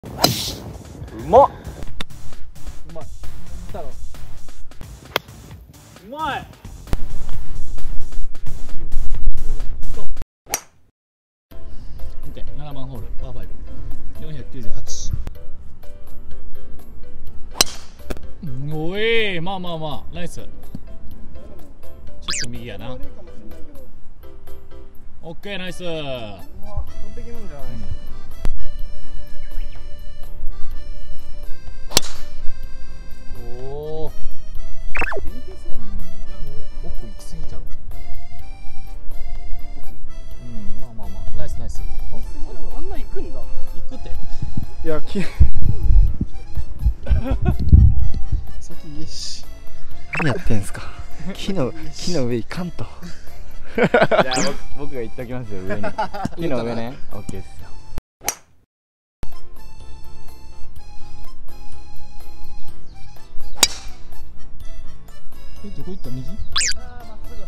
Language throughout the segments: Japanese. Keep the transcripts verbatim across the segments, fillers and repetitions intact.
うまっ。 うまい。来たろ。うまい。ななばんホールパーファイブよんひゃくきゅうじゅうはち。おい、まあまあまあナイス。ちょっと右やな。オッケー、ナイス。完璧なんじゃない？ おお。奥行き過ぎちゃう。うん、まあまあまあ、ナイスナイス。 あんな行くんだ。 行くって。 いや、き。先言えし。 何やってんすか。木の木の上行かんと。じゃあ僕僕が行っておきますよ、上に。木の上ね。オッケーですよ。 え、どこ行った？右？ああ、まっすぐ。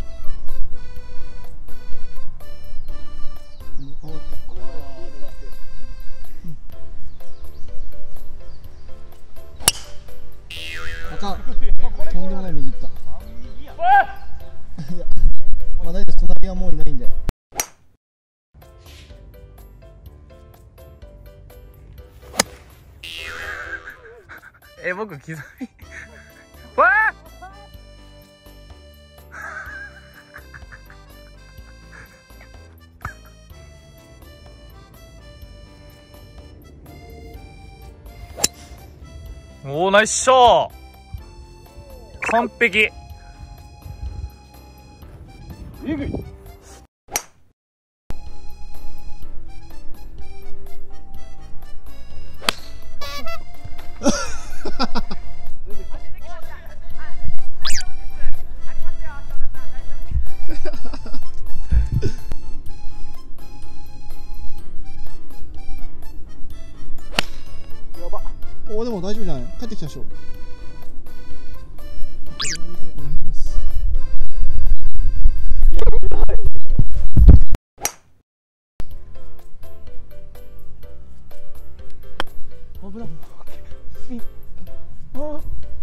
終わった。あかん。とんでもない右行った。いや、まあ大丈夫です。隣はもういないんで。 え、僕刻み。わあ。おー、ナイスショー。完璧。えぐい。 やば。おお、でも大丈夫じゃない。帰ってきたでしょ。危ない。ああ。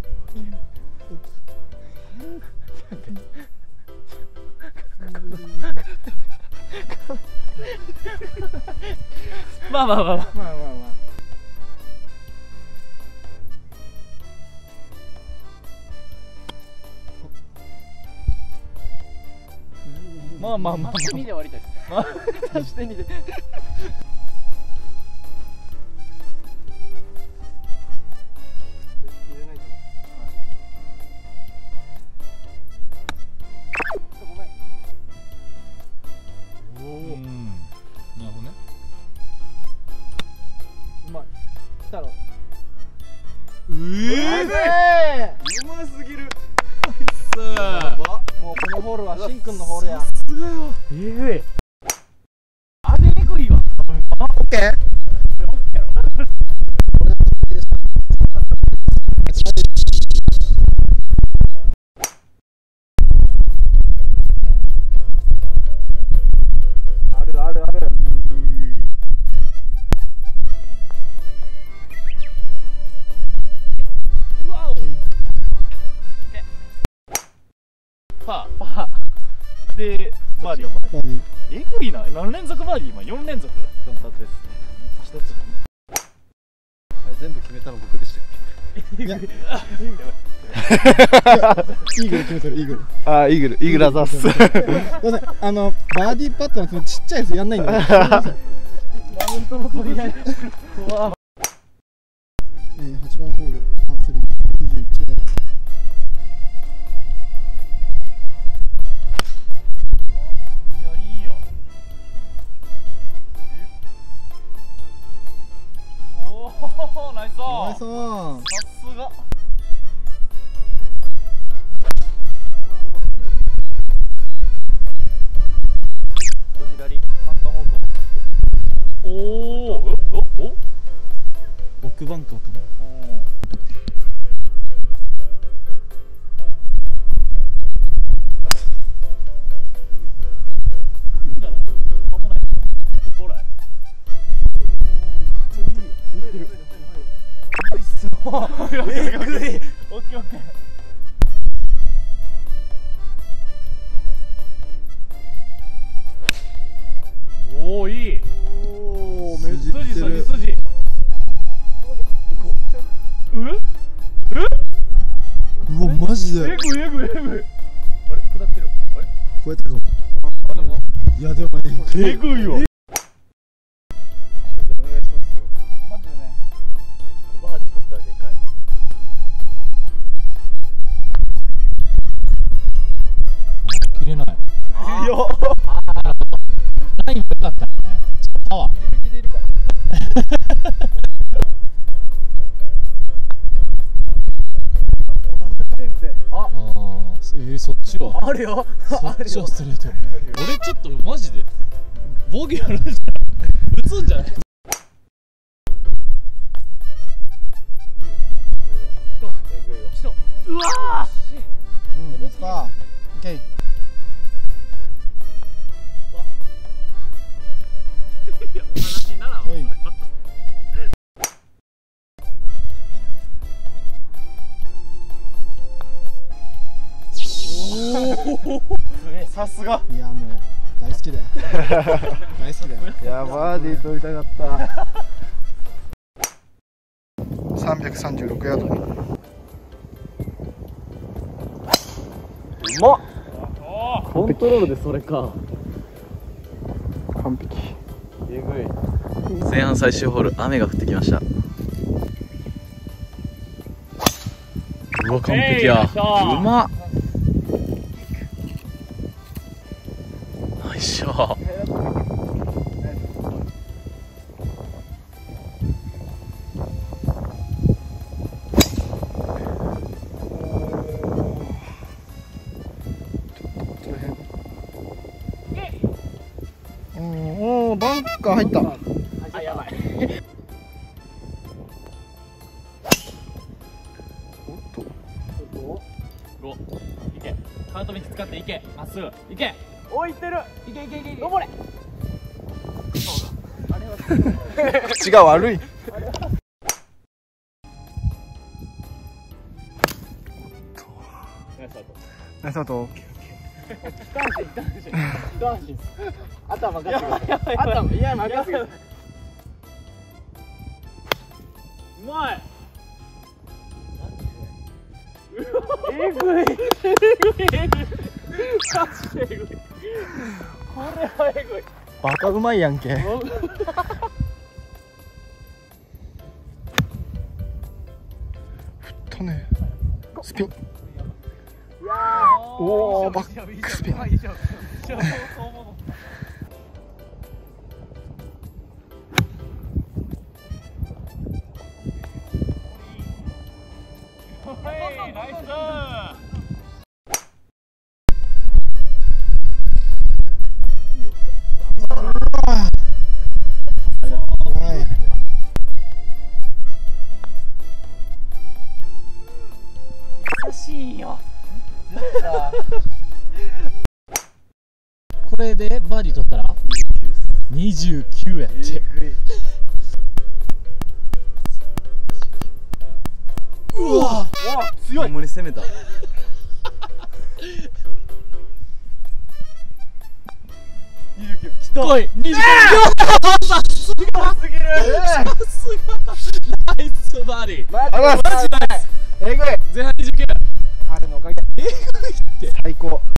まあまあまあまあ。 まあまあまあ。 まあまあまあ。 足にで終わりたいです。足でにで。来たろ。 うえうますぎる。 さあ、 もうこのホールはしんくんのホールや。 すごいよ。えぐい。あれえぐいわ。 オッケー。あるあるある。 パーパーでバーディー。 バーディー。 えぐいな。何連続バーディー？今よん連続。 簡単ですね。 一つ。 全部決めたの僕でしたっけ。 いや、イーグル決めてる。イーグル。 あー、イーグル、イーグルアザース。 すみません、あのバーディーパットのそのちっちゃいやつやんないんだよ。マウントの取り合い。怖。えー、はちばんホールパースリーにじゅういちヤード。 いや、いいよ。おお、ナイスオン。 ナイスオン。 さすが。左バンカー方向。おお、おお、 奥バンカーかな。 危ない。こらい。 乗ってる。 えぐい。オッケーオッケー。おおいい。 おおめっちゃ筋筋筋。え？ うわマジでえぐいえぐいえぐい。あれ下ってる。あれ？ 超えたかも。 あでもいやでもえぐいよ。 お願いしますよ。マジでね。バーディー取ったらでかい。 切れない。 いいよ。 ライン良かったね。パワー。ああ、えー、そっちはあるよ。 そっちはストレート。俺ちょっとマジでボギーあるんじゃない？打つんじゃない？うわうん、やったオッケー。 いや、お話にならんわ、それは。 さすが。 いやもう大好きだよ大好きだよ。 いやバーディー取りたかった。 さんびゃくさんじゅうろくヤード。 うまっ。コントロールでそれか。 完璧。 えぐい。前半最終ホール雨が降ってきました。うわ完璧や。うまっ。よいしょ。 おおバンカー入った。 あ、やばい。ご、いけ。カートミキ使っていけ。まっすぐ。いけ。置いてる。いけいけいけいけ。登れ。 口が悪い。ナイスアウト。 一安心一安心一安心。頭任せてください。頭いや任せてください。うまい。えぐいえぐいえぐい。マジでえぐい。これはえぐい。 バカうまいやんけ。とねスピン。おおバックスピン。 ナイス。優しいよ。これでバーディー取ったらにじゅうきゅうやって。うわ強い。ほんまに攻めた。 来いにじゅうきゅう。さすがすぎる。さすがナイスバーディー。 マジナイス。えぐい。 前半にじゅうきゅう。 あれのおかげ。 えぐいって。 最高。